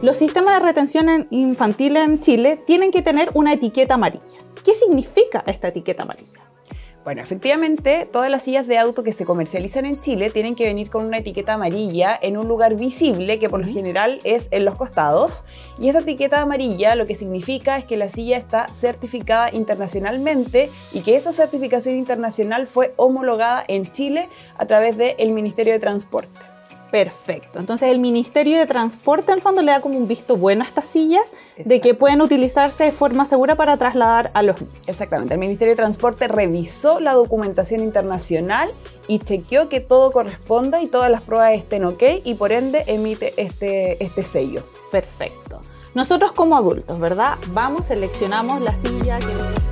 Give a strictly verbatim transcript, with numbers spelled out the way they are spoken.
Los sistemas de retención en- infantil en Chile tienen que tener una etiqueta amarilla. ¿Qué significa esta etiqueta amarilla? Bueno, efectivamente, todas las sillas de auto que se comercializan en Chile tienen que venir con una etiqueta amarilla en un lugar visible, que por lo general es en los costados. Y esta etiqueta amarilla lo que significa es que la silla está certificada internacionalmente y que esa certificación internacional fue homologada en Chile a través del Ministerio de Transporte. Perfecto. Entonces el Ministerio de Transporte en el fondo le da como un visto bueno a estas sillas de que Exacto. pueden utilizarse de forma segura para trasladar a los niños. Exactamente, el Ministerio de Transporte revisó la documentación internacional y chequeó que todo corresponda y todas las pruebas estén ok y por ende emite este, este sello. Perfecto. Nosotros como adultos, ¿verdad? Vamos, seleccionamos la silla que nos